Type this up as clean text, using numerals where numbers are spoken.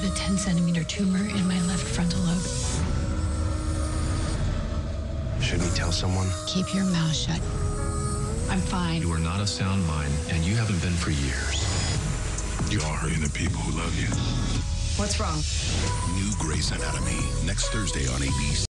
a 10-centimeter tumor in my left frontal lobe. Should we tell someone? Keep your mouth shut. I'm fine. You are not of sound mind, and you haven't been for years. You are hurting the people who love you. What's wrong? New Grey's Anatomy, next Thursday on ABC.